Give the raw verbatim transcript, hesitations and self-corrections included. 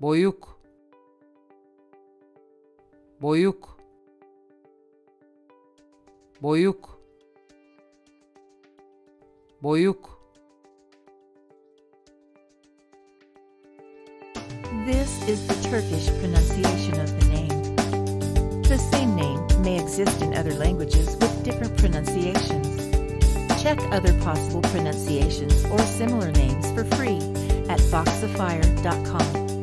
Boyuk, Boyuk, Boyuk, Boyuk. This is the Turkish pronunciation of the name. The same name may exist in other languages with different pronunciations. Check other possible pronunciations or similar names for free at voxifier dot com.